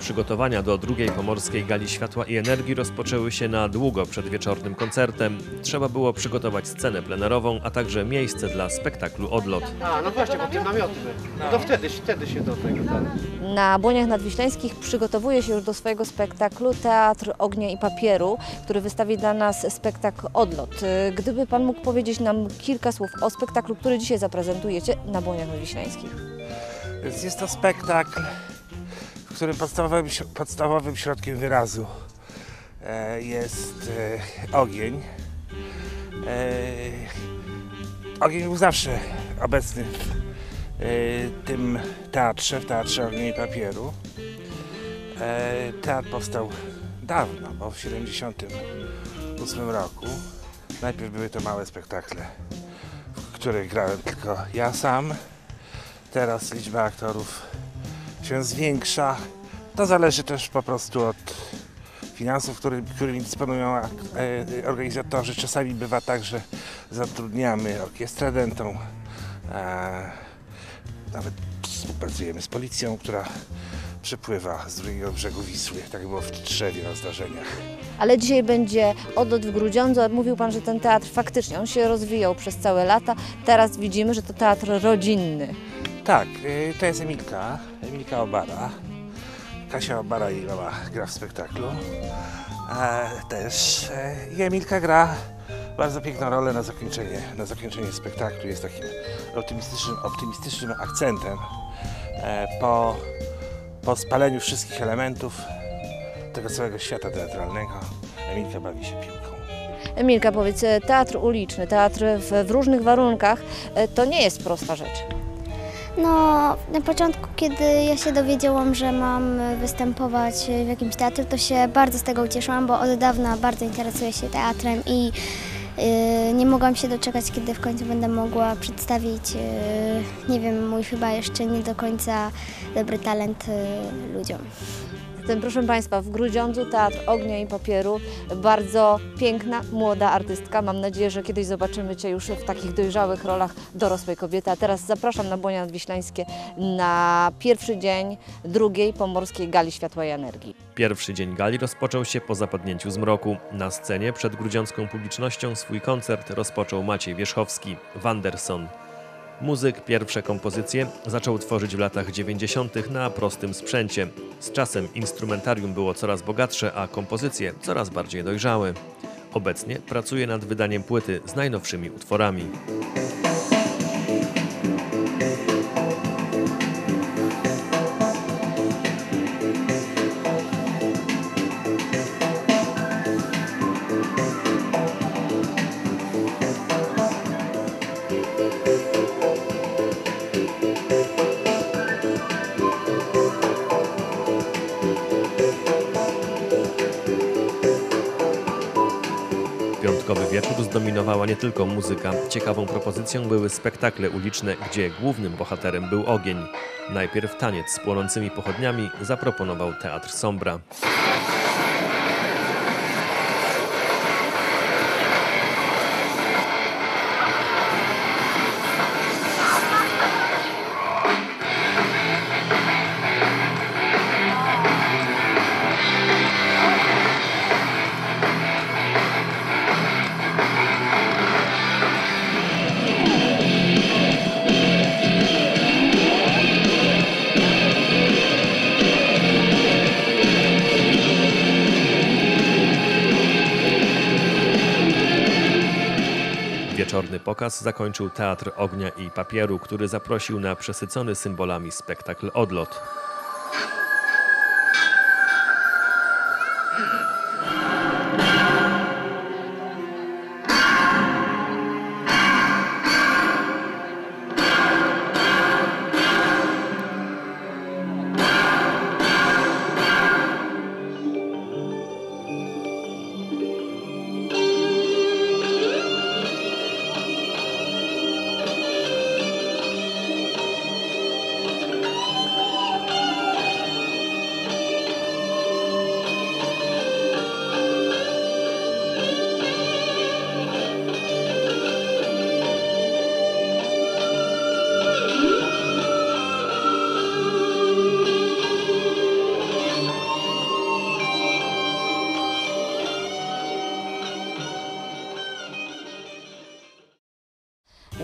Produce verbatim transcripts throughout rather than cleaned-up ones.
Przygotowania do drugiej Pomorskiej Gali Światła i Energii rozpoczęły się na długo przed wieczornym koncertem. Trzeba było przygotować scenę plenerową, a także miejsce dla spektaklu Odlot. A, no właśnie, bo tym namioty były. No to wtedy, wtedy się do tego tak. Na Błoniach Nadwiślańskich przygotowuje się już do swojego spektaklu Teatr Ognia i Papieru, który wystawi dla nas spektakl Odlot. Gdyby Pan mógł powiedzieć nam kilka słów o spektaklu, który dzisiaj zaprezentujecie na Błoniach Nadwiślańskich. Jest to spektakl, w którym podstawowym, podstawowym środkiem wyrazu jest ogień. Ogień był zawsze obecny w tym teatrze, w Teatrze Ognia i Papieru. Teatr powstał dawno, bo w siedemdziesiątym ósmym roku. Najpierw były to małe spektakle, w których grałem tylko ja sam. Teraz liczba aktorów się zwiększa. To zależy też po prostu od finansów, który, którymi dysponują organizatorzy. Czasami bywa tak, że zatrudniamy orkiestrę dętą. Nawet współpracujemy z policją, która przypływa z drugiego brzegu Wisły. Tak było w Tczewie na zdarzeniach. Ale dzisiaj będzie Odlot w Grudziądzu. Mówił Pan, że ten teatr faktycznie on się rozwijał przez całe lata. Teraz widzimy, że to teatr rodzinny. Tak, to jest Emilka, Emilka Obara. Kasia Obara, jej mama, gra w spektaklu. E, też e, Emilka gra bardzo piękną rolę na zakończenie, na zakończenie spektaklu. Jest takim optymistycznym, optymistycznym akcentem. E, po, po spaleniu wszystkich elementów tego całego świata teatralnego Emilka bawi się piłką. Emilka, powiedz, teatr uliczny, teatr w, w różnych warunkach, to nie jest prosta rzecz. No, na początku, kiedy ja się dowiedziałam, że mam występować w jakimś teatrze, to się bardzo z tego ucieszyłam, bo od dawna bardzo interesuję się teatrem i yy, nie mogłam się doczekać, kiedy w końcu będę mogła przedstawić, yy, nie wiem, mój chyba jeszcze nie do końca dobry talent yy, ludziom. Zatem, proszę Państwa, w Grudziądzu Teatr Ognia i Papieru, bardzo piękna, młoda artystka. Mam nadzieję, że kiedyś zobaczymy Cię już w takich dojrzałych rolach dorosłej kobiety. A teraz zapraszam na Błonia Nadwiślańskie na pierwszy dzień drugiej Pomorskiej Gali Światła i Energii. Pierwszy dzień gali rozpoczął się po zapadnięciu zmroku. Na scenie przed grudziącką publicznością swój koncert rozpoczął Maciej Wierzchowski, Wanderson. Muzyk pierwsze kompozycje zaczął tworzyć w latach dziewięćdziesiątych na prostym sprzęcie. Z czasem instrumentarium było coraz bogatsze, a kompozycje coraz bardziej dojrzałe. Obecnie pracuje nad wydaniem płyty z najnowszymi utworami. Piątkowy wieczór zdominowała nie tylko muzyka. Ciekawą propozycją były spektakle uliczne, gdzie głównym bohaterem był ogień. Najpierw taniec z płonącymi pochodniami zaproponował Teatr Sombra. Wieczorny pokaz zakończył Teatr Ognia i Papieru, który zaprosił na przesycony symbolami spektakl Odlot.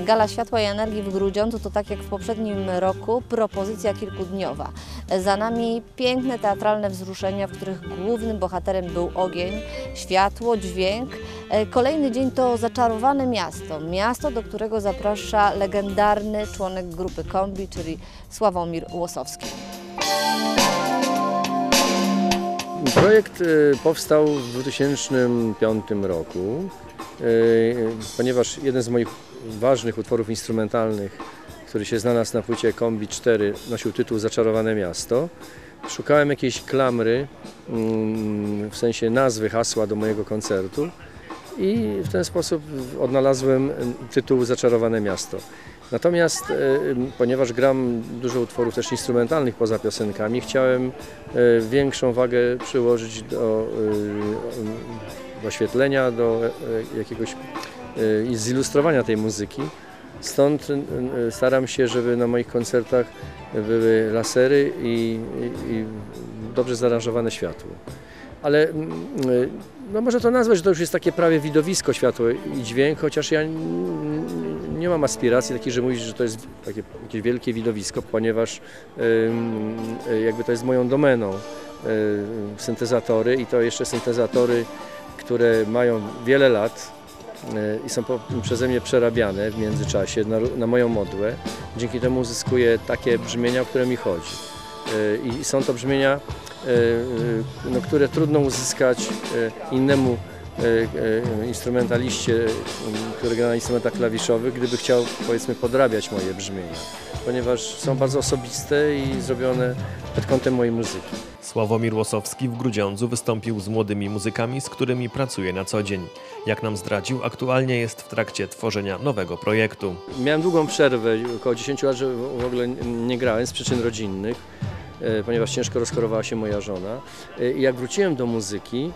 Gala Światła i Energii w Grudziądzu to, tak jak w poprzednim roku, propozycja kilkudniowa. Za nami piękne teatralne wzruszenia, w których głównym bohaterem był ogień, światło, dźwięk. Kolejny dzień to zaczarowane miasto, miasto, do którego zaprasza legendarny członek grupy Kombi, czyli Sławomir Łosowski. Projekt powstał w dwa tysiące piątym roku, ponieważ jeden z moich ważnych utworów instrumentalnych, który się znalazł na płycie Kombi cztery, nosił tytuł Zaczarowane Miasto. Szukałem jakiejś klamry, w sensie nazwy, hasła do mojego koncertu i w ten sposób odnalazłem tytuł Zaczarowane Miasto. Natomiast ponieważ gram dużo utworów też instrumentalnych poza piosenkami, chciałem większą wagę przyłożyć do oświetlenia, do jakiegoś zilustrowania tej muzyki. Stąd staram się, żeby na moich koncertach były lasery i, i, i dobrze zaaranżowane światło. Ale no może to nazwać, że to już jest takie prawie widowisko, światło i dźwięk, chociaż ja nie mam aspiracji takich, że mówić, że to jest takie jakieś wielkie widowisko, ponieważ jakby to jest moją domeną syntezatory i to jeszcze syntezatory, które mają wiele lat i są przeze mnie przerabiane w międzyczasie na, na moją modłę. Dzięki temu uzyskuję takie brzmienia, o które mi chodzi. I są to brzmienia, no, które trudno uzyskać innemu instrumentaliście, który gra na instrumentach klawiszowych, gdyby chciał, powiedzmy, podrabiać moje brzmienia, ponieważ są bardzo osobiste i zrobione pod kątem mojej muzyki. Sławomir Łosowski w Grudziądzu wystąpił z młodymi muzykami, z którymi pracuje na co dzień. Jak nam zdradził, aktualnie jest w trakcie tworzenia nowego projektu. Miałem długą przerwę, około dziesięć lat, że w ogóle nie grałem z przyczyn rodzinnych, ponieważ ciężko rozchorowała się moja żona. I jak wróciłem do muzyki,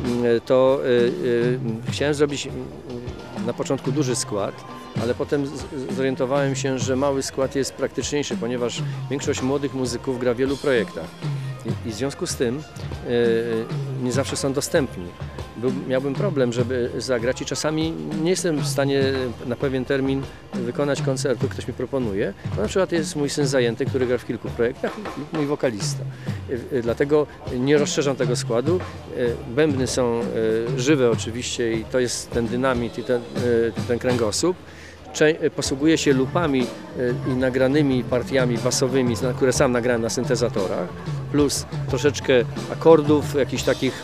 to chciałem zrobić na początku duży skład, ale potem zorientowałem się, że mały skład jest praktyczniejszy, ponieważ większość młodych muzyków gra w wielu projektach. I, i w związku z tym nie zawsze są dostępni. Był, miałbym problem, żeby zagrać i czasami nie jestem w stanie na pewien termin wykonać koncertu, ktoś mi proponuje. No, na przykład jest mój syn zajęty, który gra w kilku projektach, lub mój wokalista. Dlatego nie rozszerzam tego składu. Bębny są żywe oczywiście i to jest ten dynamit i ten, ten kręgosłup. Posługuję się lupami i nagranymi partiami basowymi, które sam nagrałem na syntezatorach, plus troszeczkę akordów, jakichś takich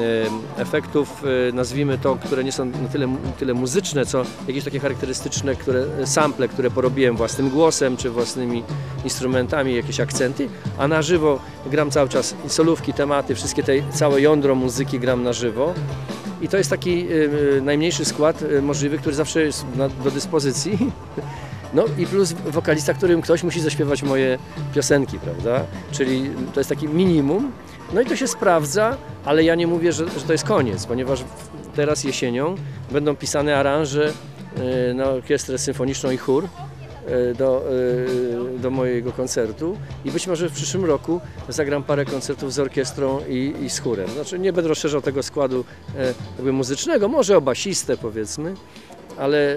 efektów, nazwijmy to, które nie są na tyle, tyle muzyczne, co jakieś takie charakterystyczne, które, sample, które porobiłem własnym głosem, czy własnymi instrumentami, jakieś akcenty, a na żywo gram cały czas solówki, tematy, wszystkie te, całe jądro muzyki gram na żywo. I to jest taki y, najmniejszy skład y, możliwy, który zawsze jest na, do dyspozycji. No i plus wokalista, którym ktoś musi zaśpiewać moje piosenki, prawda? Czyli to jest taki minimum. No i to się sprawdza, ale ja nie mówię, że, że to jest koniec, ponieważ teraz jesienią będą pisane aranże y, na orkiestrę symfoniczną i chór y, do, y, do mojego koncertu i być może w przyszłym roku zagram parę koncertów z orkiestrą i, i z chórem. Znaczy nie będę rozszerzał tego składu y, jakby muzycznego, może o basistę powiedzmy, ale y,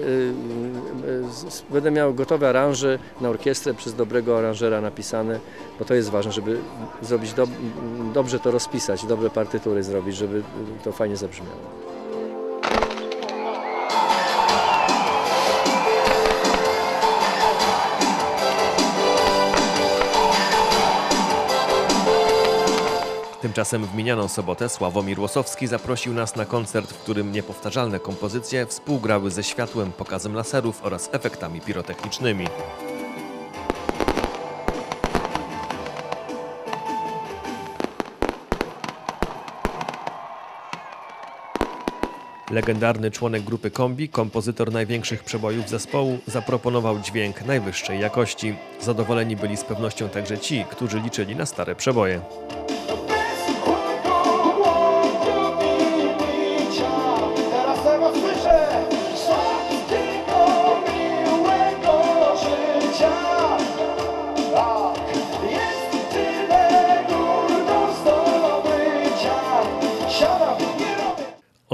y, będę miał gotowe aranże na orkiestrę przez dobrego aranżera napisane, bo to jest ważne, żeby zrobić do, dobrze to rozpisać, dobre partytury zrobić, żeby to fajnie zabrzmiało. Tymczasem w minioną sobotę Sławomir Łosowski zaprosił nas na koncert, w którym niepowtarzalne kompozycje współgrały ze światłem, pokazem laserów oraz efektami pirotechnicznymi. Legendarny członek grupy Kombi, kompozytor największych przebojów zespołu, zaproponował dźwięk najwyższej jakości. Zadowoleni byli z pewnością także ci, którzy liczyli na stare przeboje.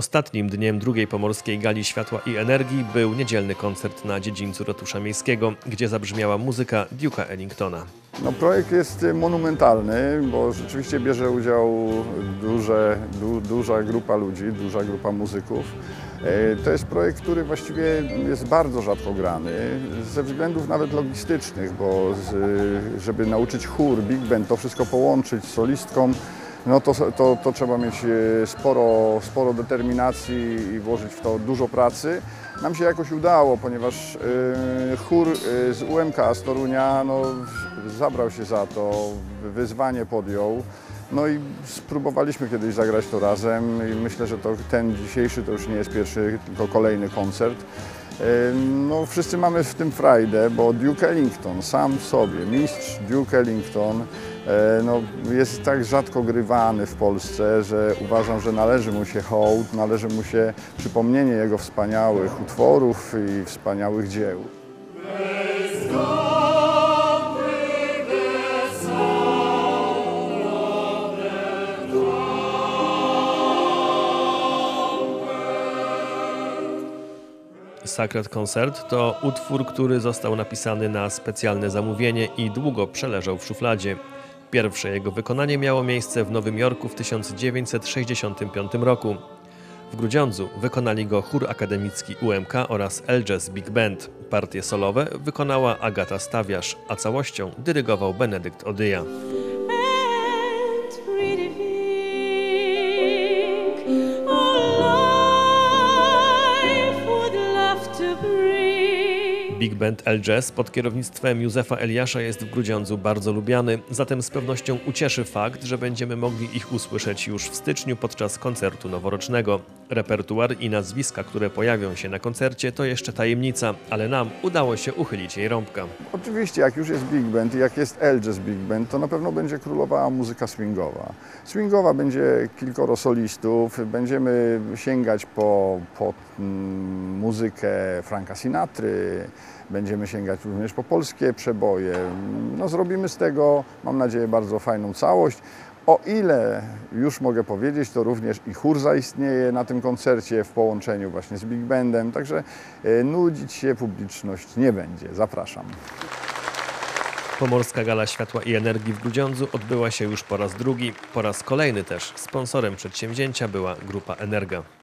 Ostatnim dniem drugiej pomorskiej gali Światła i Energii był niedzielny koncert na dziedzińcu Ratusza Miejskiego, gdzie zabrzmiała muzyka Duke'a Ellingtona. No, projekt jest monumentalny, bo rzeczywiście bierze udział duże, du, duża grupa ludzi, duża grupa muzyków. To jest projekt, który właściwie jest bardzo rzadko grany, ze względów nawet logistycznych, bo z, żeby nauczyć chór, big band, to wszystko połączyć z solistką, no to, to, to trzeba mieć sporo, sporo determinacji i włożyć w to dużo pracy. Nam się jakoś udało, ponieważ y, chór y, z U M K z Torunia no, zabrał się za to, wyzwanie podjął. No i spróbowaliśmy kiedyś zagrać to razem i myślę, że to, ten dzisiejszy to już nie jest pierwszy, tylko kolejny koncert. No, wszyscy mamy w tym frajdę, bo Duke Ellington sam w sobie, mistrz Duke Ellington, no, jest tak rzadko grywany w Polsce, że uważam, że należy mu się hołd, należy mu się przypomnienie jego wspaniałych utworów i wspaniałych dzieł. Sacred Concert to utwór, który został napisany na specjalne zamówienie i długo przeleżał w szufladzie. Pierwsze jego wykonanie miało miejsce w Nowym Jorku w tysiąc dziewięćset sześćdziesiątym piątym roku. W Grudziądzu wykonali go chór akademicki U M K oraz El Jazz Big Band. Partie solowe wykonała Agata Stawiarz, a całością dyrygował Benedykt Odyja. Big Band El Jazz pod kierownictwem Józefa Eliasza jest w Grudziądzu bardzo lubiany, zatem z pewnością ucieszy fakt, że będziemy mogli ich usłyszeć już w styczniu podczas koncertu noworocznego. Repertuar i nazwiska, które pojawią się na koncercie, to jeszcze tajemnica, ale nam udało się uchylić jej rąbka. Oczywiście, jak już jest Big Band i jak jest El Jazz Big Band, to na pewno będzie królowała muzyka swingowa. Swingowa będzie kilkoro solistów, będziemy sięgać po, po mm, muzykę Franka Sinatry, będziemy sięgać również po polskie przeboje. No, zrobimy z tego, mam nadzieję, bardzo fajną całość. O ile już mogę powiedzieć, to również i chór zaistnieje na tym koncercie w połączeniu właśnie z Big Bandem, także nudzić się publiczność nie będzie. Zapraszam. Pomorska Gala Światła i Energii w Grudziądzu odbyła się już po raz drugi. Po raz kolejny też sponsorem przedsięwzięcia była Grupa Energa.